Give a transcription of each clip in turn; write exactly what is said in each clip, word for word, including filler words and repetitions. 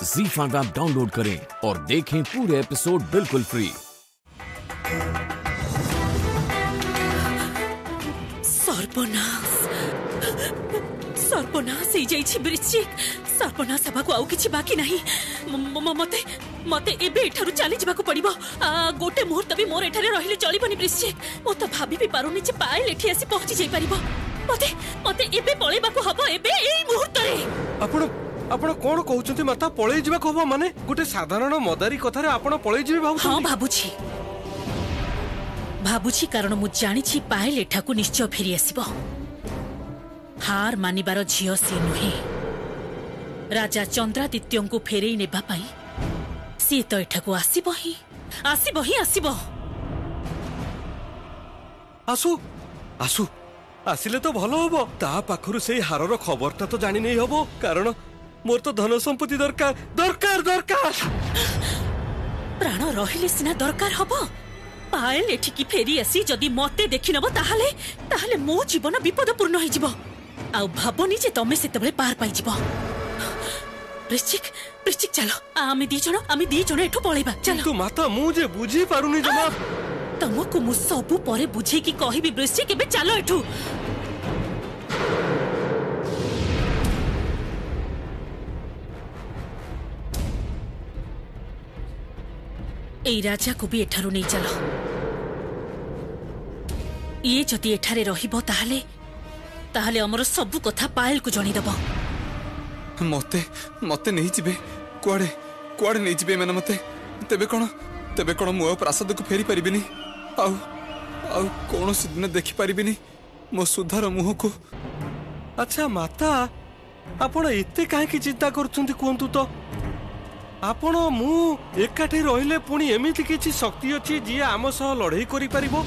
ज़ी five app download करें और देखें पूरे एपिसोड बिल्कुल फ्री। सर्वनाश सर्वनाश हो जाइछि वृश्चिक। सर्वनाश हबाकू आउ किछि बाकी नाही। मते मते एबे एठारु चली जिबाकू पड़िबो। गोटे मुहूर्त भी मोर एठारे रहिले चलिबनी वृश्चिक। मो त भाबी भी पारुनी जे पायल एठी आसी पहुंची जाई परिबो। मते मते एबे पळेबाकू हबो। एबे एई मुहूर्त रे आपण आपण कोन कहउछंती माता पळेई जिबाकू हबो? माने गोटे साधारण मदारी कथारे आपण पळेई जिबे भाबु? हां भाबुछि भाबुछि कारण मु जानिछि पायल एठाकू निश्चय फेरी आसीबो। हार मानिबार झियो सी नुहे। राजा चंद्रादित्य को फेरे नेबा पाई सी तो एठाकू आसीबो ही आसीबो ही आसीबो। आसु आसु आसिले तो भलो हबो। ता पाखरु सेई हारर खबरटा तो जानि नै हबो कारण मोर तो धन संपत्ति दरकार दरकार दरकार। प्राण रहिले सिना दरकार हबो। पायल एठिकी फेरी आसी जदि मते देखि नबो ताहाले ताहाले मो जीवन विपदपूर्ण होई जिवो। आउ भाबनी जे तमे सेतबेले पार पाई जिवो। वृश्चिक वृश्चिक चलो आमे दी जण आमे दी जण एठो पळेबा चलो। तू माता मु जे बुझी पारुनी जमा। तमको मु सबु परे बुझे की कहिबी वृश्चिक एबे चलो एठो। ए राजा को भी एठारु नहीं चलो। ये जदि एठारे रहिबो ताहाले ताहाले हमर सबु कथा पायल को जणी दबो। मते मते नहीं जिबे कुआडे कुआडे नहीं जिबे माने मते तेबे कोन तेबे कोन मो प्रासाद को फेरी परिबिनी। आउ आउ कोन सिदिन देखि परिबिनी मो सुधार मुह को। अच्छा माता आपण एते काहे की चिंता करछंती कोंतु तो? आपण मु एकाठी रहिले पुणी एमिति किछि शक्ति अछि जे आम सह लड़ाई करि परिबो?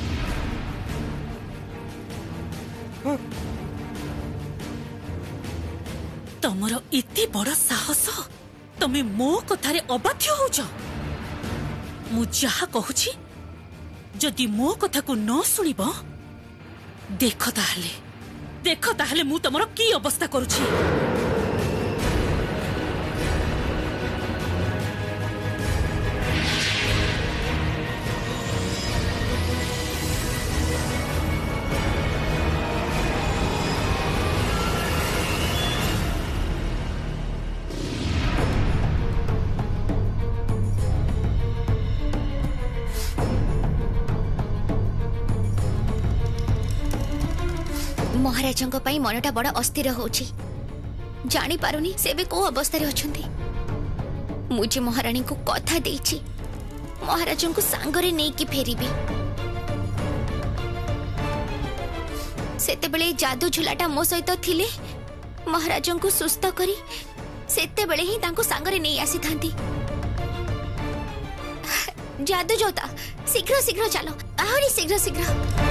तमरो इति बड़ साहस तमे मो कथारे अबाध्य होउछ। मु जहा कहूछि जदि मो कथा को न सुनिबो देख ताहले देख ताहले मु तमरो की अवस्था करूछि। महाराजंको पई मनटा बड़ा अस्थिर होउछि। जानी पारुनी से भी को अवस्था रे अछंती। मुझे महारानी को कथा देछि महाराजन को सांगरे नै कि फेरीबी। सेते बेले जादू झुलाटा मो सहित थिले महाराजन को सुस्त करी सेते बेले ही तांको सांगरे नै आसी थांती। जादू जोता शीघ्र शीघ्र चलो आहुरी शीघ्र शीघ्र।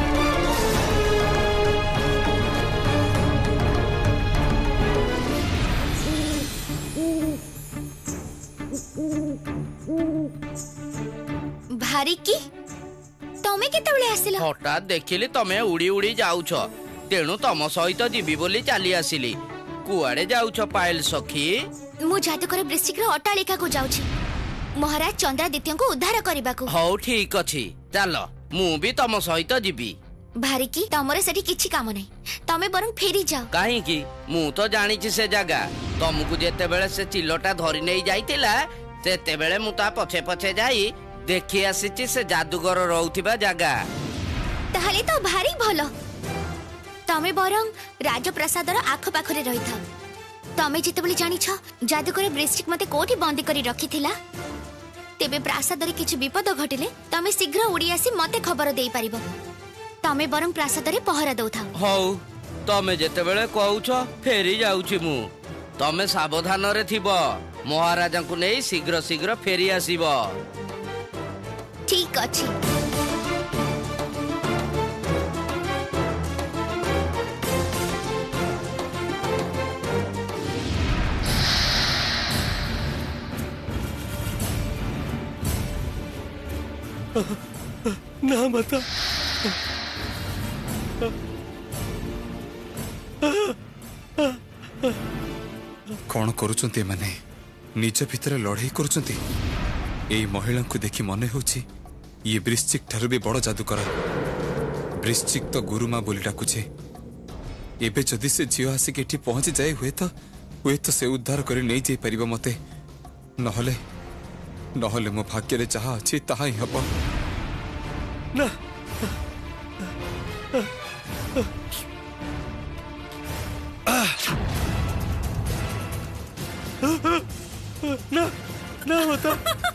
भारी की तमे केतबेले आसिला? हठात देखिली तमे उड़ी उड़ी जाउछ तेणु तम सहित जीवी बोली चली आसिली। कुआडे जाउछ पायल सखी? मु जादूकर वृश्चिक रो अट्टालिका को जाउछि महाराज चंद्रादित्य को उद्धार करबाकू। हौ ठीक अछि चलो मु भी तम सहित जीवी। भारी की तमरे सेठी किछि काम नै तमे बरं फेरी जाओ। काहे की मु तो जानि छि से जगह तमकु जेते बेले से चिल्लोटा धरि नै जाइतिला तेते बेले मु ता पछे पछे जाई देखि आसीछि से जादूगर रहउथिबा जगह। ताहले तो भारी भलो। तमे बरं राजप्रसाद रो आख पाखरे रहि था। तमे जेते बेले जानि छ जादूगर वृश्चिक मते कोठी बंदी करी रखिथिला तेबे प्रासाद रे किछि विपद घटिले तमे शीघ्र उडी आसी मते खबर देई परिबो। तमे बरं प्रासाद रे पहरा दउथा। हौ तमे जेते बेले कहउछ फेरी जाउछि मु। तमे सावधान रे थिबो महाराजा को नै शीघ्र शीघ्र फेरी आसीबो। ठीक अछि। ना माता कौन करुचंती माने निज भितर लड़ाई करुचंती। एई महिला को देखि मने होछि ये वृश्चिक ठारू भी बड़ जादूकर। वृश्चिक तो गुरुमा बोली डाकुछे। एबे जदि से झियो आसिक एठी पहुंची जाए हुए तो हुए तो से उद्धार कर नहीं जाई परिबा मते। नहले नहले मो भाग्य रे जहा अछि ताहा ही हबो। ना ना ना होता।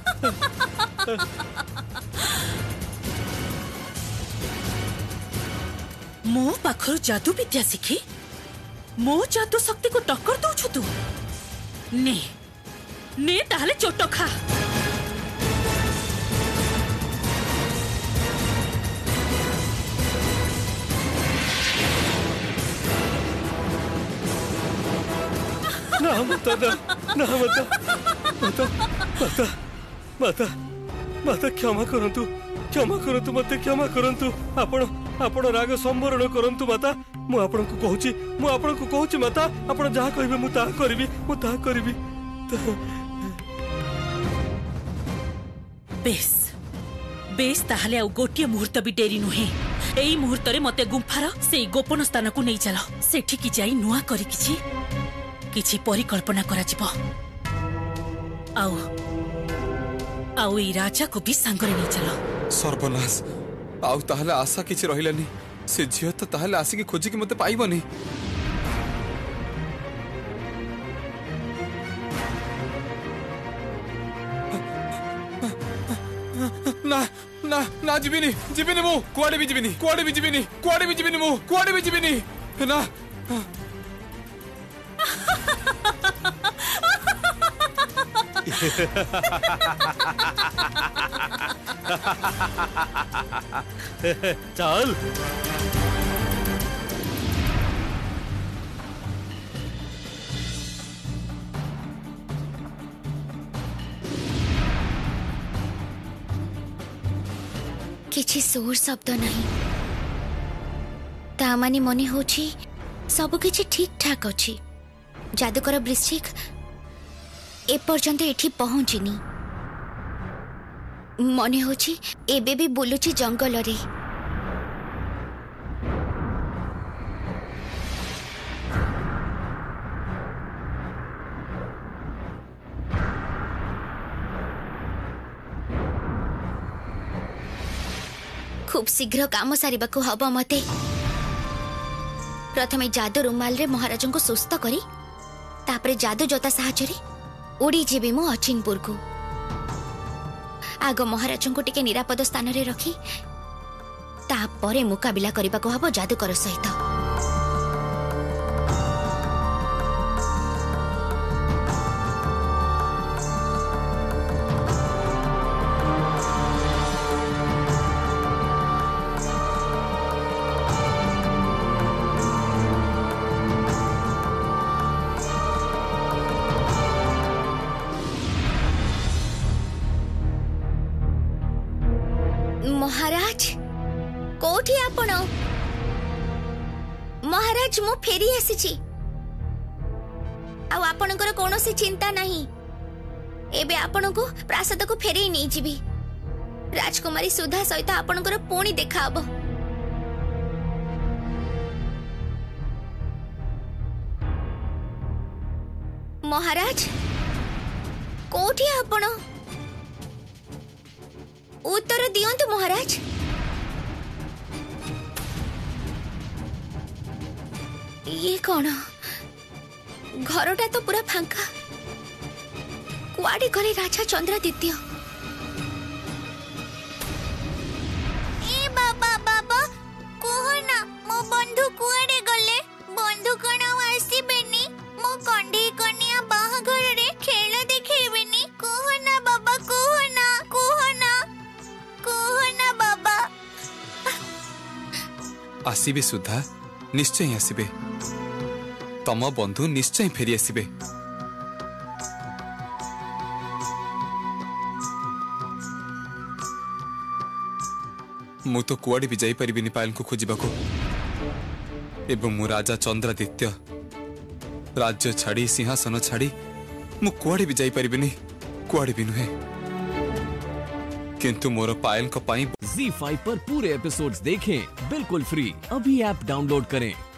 मो पाखर जादू विद्या शिखी मो जादू शक्ति को टक्कर दौछु तू। ने ने ताहले चोट खा। ना माता ना ना माता माता माता माता माता क्षमा करंतु क्षमा करंतु मते क्षमा करंतु। आपण आपण राग संवरण करंतु माता। मु आपण को कहूची मु आपण को कहूची माता आपण जहा कहबे मु ता करबी मु ता करबी। बेस बेस ताहले आ गोटिए मुहूर्त भी डेरी नुहे। एई मुहूर्त रे मते गुंफार से गोपन स्थान को नहीं चल। सेठी की जाई नुआ करी किछि किछि परिकल्पना करा जिवो। आउ आउ ई राजा को भी सांगरे नहीं चल। सर्वनाश आउ ताहले आशा किछि रहिलानी। से झियो तो ताहले आसिक खोजी कि मते पाइबनी। ना ना ना जीविनी जीविनी मु कुआडे भी जीविनी कुआडे भी जीविनी कुआडे भी जीविनी मु कुआडे भी जीविनी ना। चल किछि सोर शब्द नहीं। ता माने मने होछि सब किछि ठीक ठाक अछि। जादूकर वृश्चिक ए पर्यंत एठी पहुंचिनी। मने होछि एबे भी बुलुछि जंगल रे। खूब शीघ्र काम सारिबा को हबो मते। प्रथमे जादू रुमाल रे महाराज को सुस्थ करी तापरे जादू जोता साहाय्य रे उड़ी जेबी मु अचिनपुर को। आग महाराज को टिके निरापद स्थान रे रखी तापरे मुकाबिला करबा को हबो जादूकर सहित। महाराज कोठी आपण? महाराज मु फेरी आसीची। आ आपणकर कोनोसी चिंता नहीं। एबे आपण को प्रासाद को फेरी नहीं जीवी। राजकुमारी सुधा सहित आपणकर पुणी देखा हबो। महाराज कोठी आपण? उत्तर दियंतु महाराज। ये कौन? घरटा तो पूरा फांका। कुआडे गले राजा चंद्रादित्य? ए बाबा बाबा कोहना मो बंधु कुआडे गले? बंधु कण आसीबेनी? मो कंढी कन्या बाहाघर रे खेल देखेबेनी? कोहना बाबा कोहना कोहना कोहना बाबा। आसीबे सुधा निश्चय आसीबे। तम बंधु निश्चय फेरी आसीबे। मु तो कुआडे भी जाई परिबिनी पायल को खोजिबाको। एवं मु राजा चंद्रादित्य राज्य छाड़ी सिंहासन छाड़ी मु कुआड़े भी जाई परिबिनी कुआड़े भी नुहे किंतु मोर पायल को पाई ज़ी फाइव पर पूरे एपिसोड्स देखें बिल्कुल फ्री। अभी ऐप डाउनलोड करें।